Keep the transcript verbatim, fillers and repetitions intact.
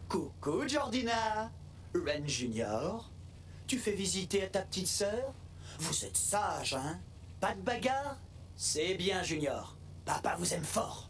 Coucou, Jordina. Ren Junior, tu fais visiter à ta petite sœur? Vous êtes sage, hein? Pas de bagarre? C'est bien, Junior. Papa vous aime fort.